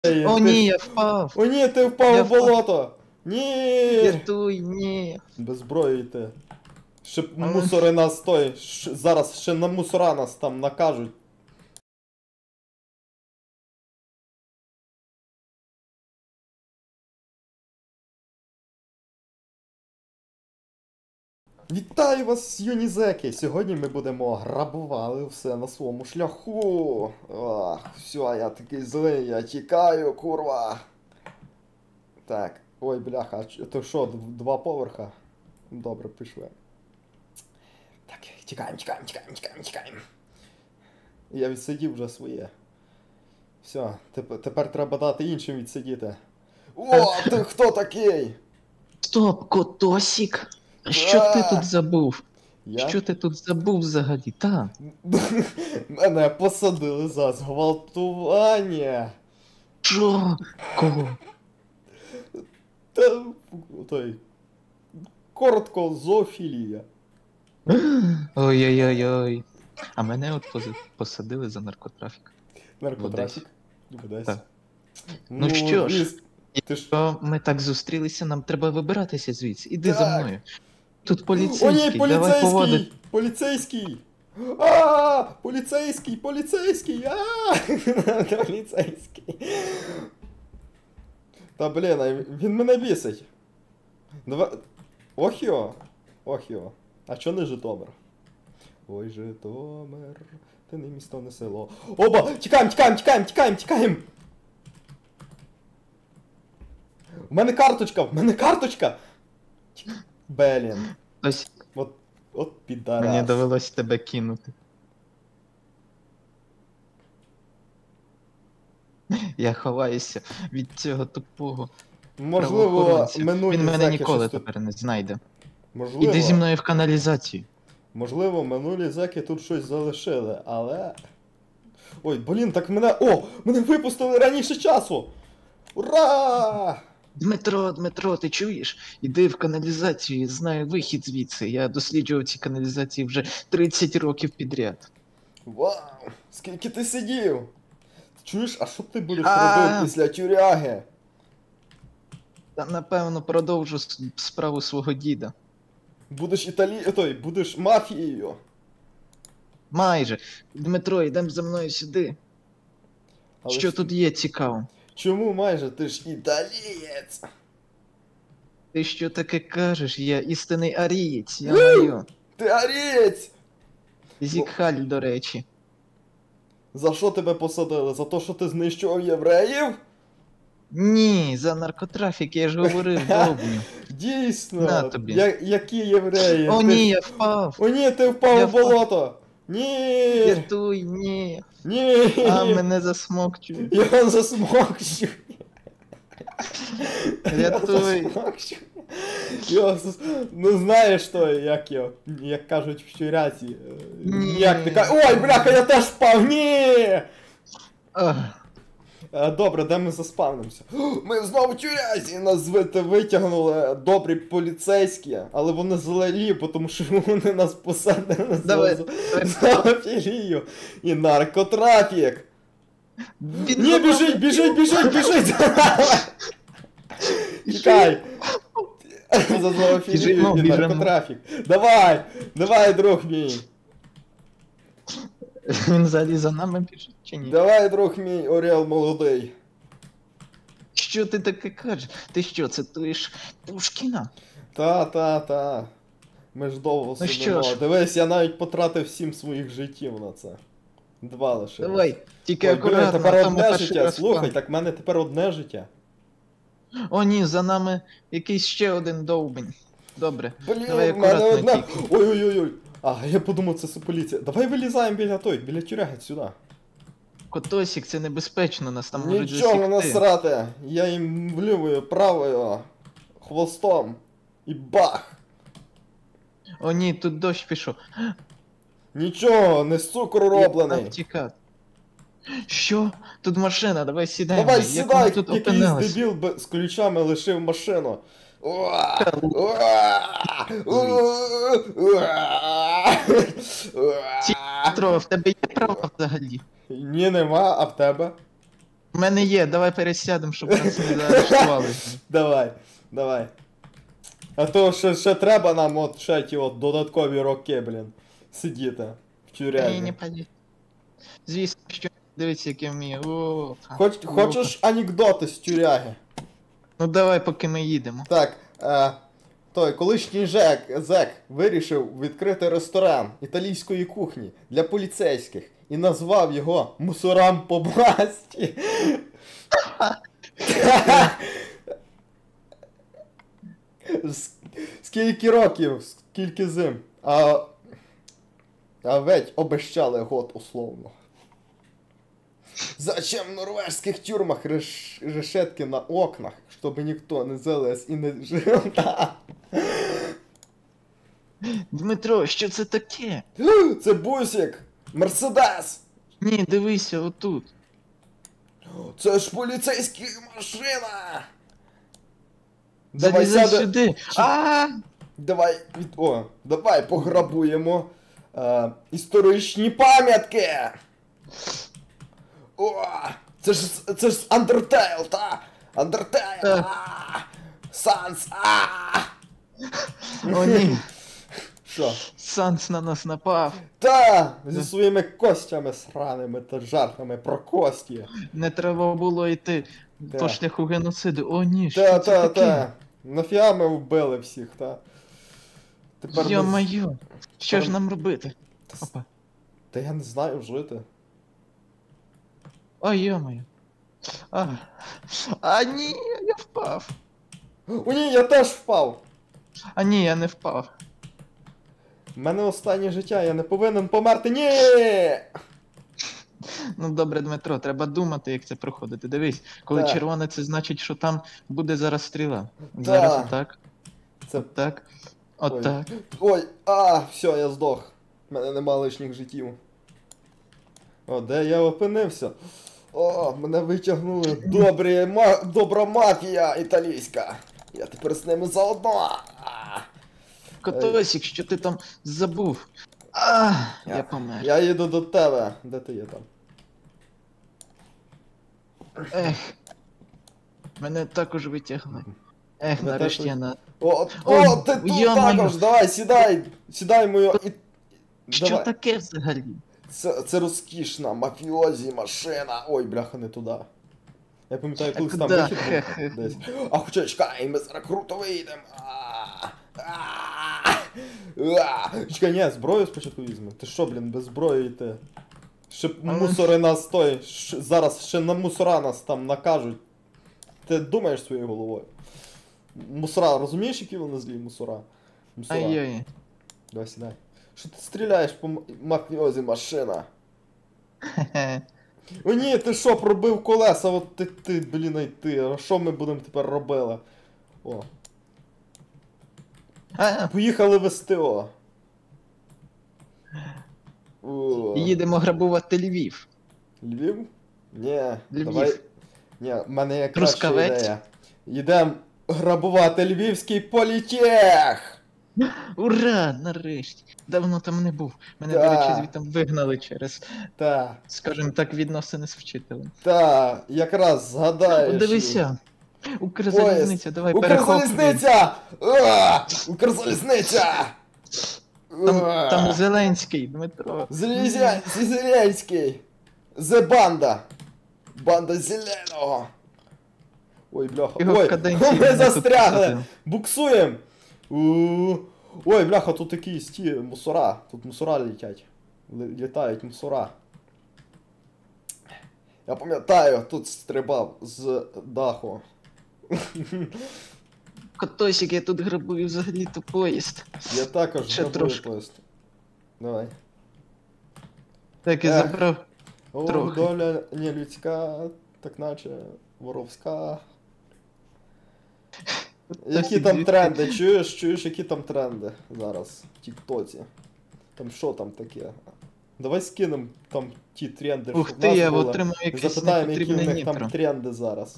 О ні, я впав! О ні, ти впав Я у болото! Ні! Рятуй, ні! Без зброї йти. Ще Але- мусори нас той. Зараз ще на мусора нас там накажуть. Вітаю вас, юні зеки! Сьогодні ми будемо грабувати все на своєму шляху. Ах, все, я такий злий, я тікаю, курва. Так, ой, бляха, то що, два поверха? Добре, пішли. Так, тікаємо. Я відсидів вже своє. Все, тепер треба дати іншим відсидіти. О, ти хто такий? Стоп, Котосік! Що ти тут забув? Я? Що ти тут забув взагалі? Та. Мене посадили за зґвалтування. Що? Кого? Та той. Коротко, зоофілія. Ой-ой-ой-ой. А мене от посадили за наркотрафік. Наркотрафік. Десь. Так. Ну що ж, Ти ж... якщо ми так зустрілися, нам треба вибиратися звідси. Іди Так. за мною. Тут О поліцейський, ні, давай поводити. поліцейський! Поліцейський! Поліцейський! Та блін, він мене бісить. Давай... Ох йо! А чо не Житомир? Ой, Житомир, ти не місто, не село. Оба! Тікаємо! У мене карточка! Блін. Ось От підарас. мені довелось тебе кинути. Я ховаюся від цього тупого Можливо, правоохоронця. минулі Він мене зеки ніколи щось тут... тепер не знайде. Можливо, Іди зі мною в каналізацію. Можливо, минулі зеки тут щось залишили, але... Ой, блін, так мене... О! Мене випустили раніше часу! Ура! Дмитро, ти чуєш? Іди в каналізацію, я знаю вихід звідси. Я досліджував ці каналізації вже 30 років підряд. Вау! Скільки ти сидів? Чуєш, а що ти будеш А. робити після тюряги? Та напевно продовжу справу свого діда. Будеш будеш мафією. Майже. Дмитро, йдемо за мною сюди. Але Що тут є цікаво? Чому майже? Ти ж італієць! Ти що таке кажеш? Я істинний арієць, я маю. Ти арієць! Зікхаль, до речі. За що тебе посадили? За те, що ти знищував євреїв? Ні, за наркотрафік, я ж говорив, довбню. Дійсно! На тобі. Які євреї? О Ти ні, ж- я впав! О ні, ти впав Я у болото! Ні! Рятуй, ні! Ні! А, мене засмокчують. Я засмокчу! Рятуй. Ну знаєш той, як кажуть в тюряці. Ні. Як ти кажеш. Ой, бляха, я теж впав! Ні! Ах, Добре, де ми заспавнимося? Ми знову в тюрязі! Нас звідти витягнули добрі поліцейські, але вони злелі, тому що вони нас посадили Давай, за філію і наркотрафік. він Ні, за нами. біжить! Тікай! За зоофілію і Біжимо. наркотрафік. Давай, друг мій. Він взагалі за нами біжить чи ні? Давай, друг мій, Орел молодий. Що ти таке кажеш? Ти що, цитуєш Пушкіна? Та. Ми ж довго Ну сидимо. що ж. Дивись, я навіть потратив 7 своїх життів на це. 2 лише. Давай, тільки Ой, блін, акуратно, тепер а то ми одне перший життя. раз Слухай, впали. так в мене тепер одне життя. О ні, за нами якийсь ще один довбень. Добре, Блін, давай в мене акуратно одне. тільки. Ой. А, я подумав, це поліція. Давай вилізаємо біля тюряги сюди. Котосік, це небезпечно, нас там можуть Нічого засікти. насрати. Я їм влівою, правою, хвостом. І бах! О ні, тут дощ пішов. Нічого, не з цукру Нам роблений. втікати. Що? Тут машина, давай сідаємо. Давай Як ми сідай, тут якийсь опинились? дебіл з ключами лишив машину. Дмитро, в тебе є права взагалі? Ні, нема, а в тебе? У мене є, давай пересядемо, щоб нас не заарештували. Давай, давай. А то ще треба нам от ще ті от додаткові роки, блін. Сидіти в Ні, не тюрязі. паді. Звісно, що дивіться, як я вмію. О, Хочеш анекдоти з тюряги? Ну давай, поки ми їдемо. Так, той колишній зек вирішив відкрити ресторан італійської кухні для поліцейських і назвав його мусорам по масті. Скільки років, скільки зим. А ведь обещали год условно. Зачем в норвежских тюрмах решетки на окнах, чтобы никто не залез и не жил там? Дмитро, що це таке? Це бусик! Мерседес! Ні, дивися, отут. Це ж поліцейська машина! Залізай сяде- сюди. А! Давай пограбуємо історичні пам'ятки! О, це ж Undertale, та? Undertale! Так. Санс! О, ні. Що? Санс на нас напав. Та! Зі своїми костями сраними та жартами про кості. Не треба було йти Да. по шляху геноциду. О, ні, що Та, це та, таке? та. Нафіга ми вбили всіх, та? Тепер ми... Йо-моє. Що ж Тепер- нам робити? Опа. Та я не знаю жити. Ой, йо-моє. А ні, я впав. О ні, я теж впав! А ні, я не впав. У мене останнє життя, я не повинен померти. Ні! Ну добре, Дмитро, треба думати, як це проходити. Дивись, коли Так. червоне, це значить, що там буде зараз стріла. Зараз Так. отак. Це... Отак. Ой. Отак. Ой, все, я здох. У мене нема лишніх життів. О, де я опинився? О, мене витягнули. Добра мафія італійська. Я тепер з ними заодно. Котосик, що ти там забув? Я помер. Я їду до тебе. Де ти є там? Ех. Мене також витягли. Ех, Ви нарешті теж я на... О, Ой, ти тут йо-моє. також, давай, сідай мою... Що Давай. таке взагалі? Це розкішна мафіозі машина. Ой, бляха, не туди. Я пам'ятаю, колись там куди? вихід був десь. А хоча чекай, ми зараз круто вийдемо. Чекай, ні, зброю спочатку візьмемо. Ти що, блін, без зброї йти? Ще мусори нас той. Зараз ще на мусора нас там накажуть. Ти думаєш своєю головою? Мусора, розумієш, які вони злі мусора? Ай-яй. Давай сідай. Що ти стріляєш по мафіозі машина? Хе-хе. О ні, ти що, пробив колеса, от ти, блін, ай ти. А що ми будемо тепер робили? О. Поїхали в СТО. О. Їдемо грабувати Львів. Львів? Ні, Львів. давай. Ні, в мене є краща Трускавець? ідея. Їдемо грабувати львівський політех! Ура! Нарешті! Давно там не був. Мене, до Да. речі, звідти вигнали через, Та, скажімо так, відносини з вчителем. та, якраз згадаєш. О, дивися! Укрзалізниця, давай перехоплюй. Укрзалізниця! Укрзалізниця! Там Зеленський, Дмитро. Зеленський! Зе банда! Банда зеленого! Ой, бляха. Його в Ой, каденції ми мене тут застрягли! посадили. Буксуємо! Ой, бляха, тут якісь ті мусора. Тут мусора летять. Літають мусора. Я пам'ятаю, тут стрибав з даху. Котосик, я тут грабую взагалі-то поїзд. Я також Ще грабую трошки. поїзд. Давай. Так, я Ех. забрав. О, Трохи. доля не людська, так наче воровська. Які там звідки? тренди? Чуєш, які там тренди зараз в Тіктоці? Там що там таке? Давай скинем там ті тренди, Ух що в ти, нас я були. отримав І якесь запитаємо, які в непотрібне них там нітро. тренди зараз.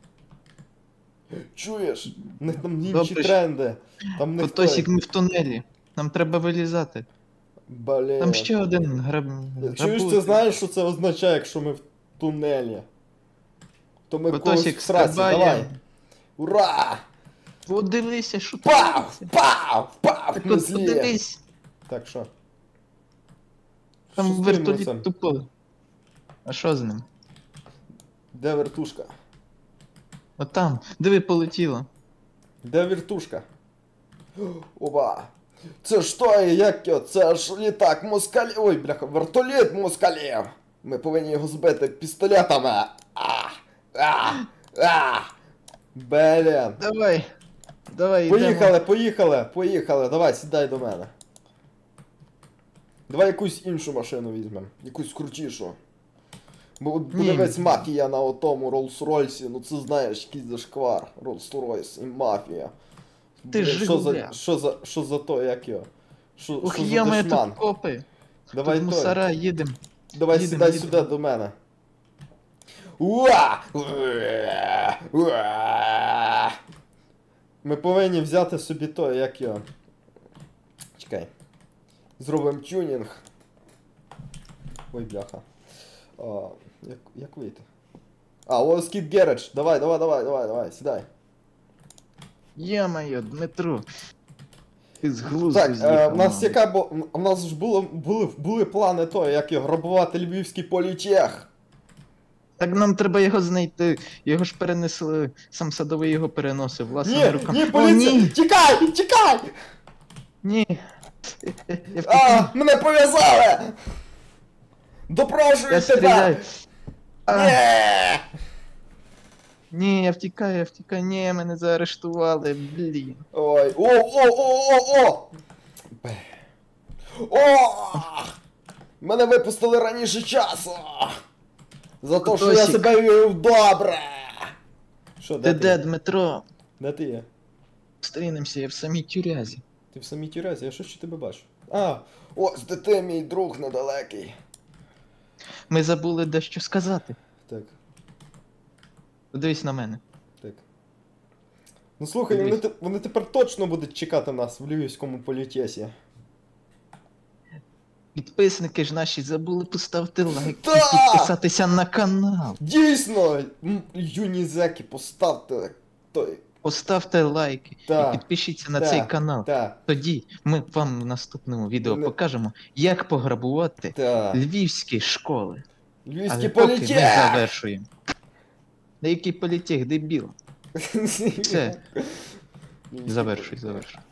Чуєш? В них там інші Добре, тренди. Там в них Котосик, той. ми в тунелі. Нам треба вилізати. Блін. Там ще один Чуєш, ти грабує. знаєш, що це означає, якщо ми в тунелі? То ми в Потосик когось в сраці, стрибає. давай. Ура! Подивися, що тут Пав! робиться. Пав! Пав! Так На от злі! подивись. Так, що? Там Що з тим вертоліт оцем? тупо. А що з ним? Де вертушка? От там, диви, полетіло. Де вертушка? Оба! Це ж той, як його? Це ж літак москалів. Ой, бляха, вертоліт москалів! Ми повинні його збити пістолетами. Блін. Давай. Давай, йдемо. Поїхали. Давай, сідай до мене. Давай якусь іншу машину візьмемо. Якусь крутішу. Бо от буде Ні. весь мафія на отому Роллс-Ройсі. Ну це знаєш, якийсь зашквар. Роллс-Ройс і мафія. Ти ж що Жигуля. що за то, як його? Ух, Що за йоме, дешман? тут копи. Давай Тут той. мусора, їдем. Давай їдем, сідай їдем. сюди до мене. Уа! Уа! Ми повинні взяти собі то, як його. Чекай. Зробимо тюнінг. Ой, бляха. Як вийти? Ось Skip Garage. Давай, сідай. Йо-моє, Дмитро. Ти з глузду Так, з'їхав, в нас мабуть. яка, бо у нас ж були плани то, як його грабувати львівський політех. Так нам треба його знайти. Його ж перенесли. Сам садовий його переносив власними руками. Ні, О, поліція! ні! Тікай! Ні! Я втікаю. Мене пов'язали! Допрошую Я тебе! стріляю. А, Ні! ні, я втікаю. Ні, мене заарештували, блін. Ой, о! О! Мене випустили раніше часу! За те, що я Котосик. себе вів добре! Що, Ти де, є? Дмитро? Де ти є? Зустрінемося, я в самій тюрязі. Ти в самій тюрязі, я що ще тебе бачу? Ось де ти, мій друг недалекий. Ми забули дещо сказати. Так, Подивись на мене. так. Ну слухай, Дивись. вони тепер точно будуть чекати нас в львівському політесі. Підписники ж наші забули поставити лайк і Да! підписатися на канал. Дійсно! Юнізеки, поставте той. Поставте лайки Так, і підпишіться на так, цей канал. Так, Тоді ми вам в наступному відео Не- покажемо, як пограбувати так. львівські школи. Львівський Але поки ми політех! завершуємо. Деякий політех, дебіл. Все. Завершуй.